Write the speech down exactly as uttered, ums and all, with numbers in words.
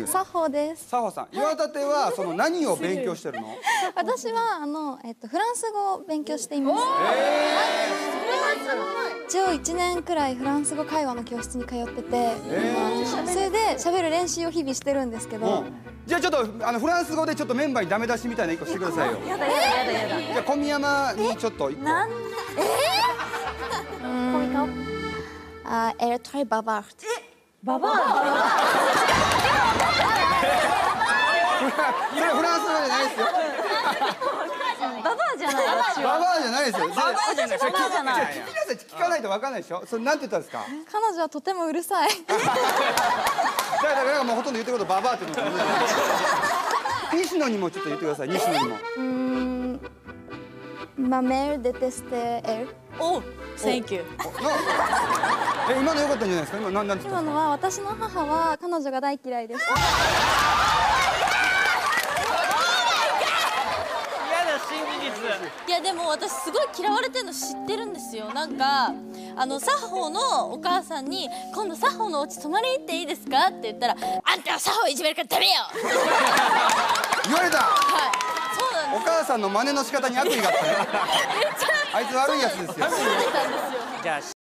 サホです。 サホさん、岩立はその何を勉強してるの？ 私はあのえっとフランス語を勉強しています。一応いちねんくらいフランス語会話の教室に通ってて、それで喋る練習を日々してるんですけど。 じゃあちょっとあのフランス語でちょっとメンバーにダメ出しみたいな一個してくださいよ。 やだやだやだやだ。 じゃあ小宮山にちょっと一個。 なんで？えー？コミカ？ あ、エルトリババー。 ババア。 それフランス語じゃないですよ。 ババアじゃない。 ババアじゃないですよ。 ババアじゃない。ババアじゃない。 聞きなさい、聞かないとわかんないでしょ。それなんて言ったんですか？ 彼女はとてもうるさい。 だからもうほとんど言ってることババアって言うの。西野にもちょっと言ってください。西野にも。 うーん。マメルデテステエル。 お、Thank you。 え、今の良かったんじゃないですか。今なんなんて言ったんですか？ 今のは私の母は彼女が大嫌いです。 いやでも私すごい嫌われてるの知ってるんですよ。なんかあのサホのお母さんに「今度サホのお家泊まりに行っていいですか?」って言ったら「あんたはサホいじめるからダメよ!」 言われた。 はい、そうなんです。 お母さんの真似の仕方に悪意があったね。あいつ悪いやつですよ。 そうだったんですよ。 じゃあ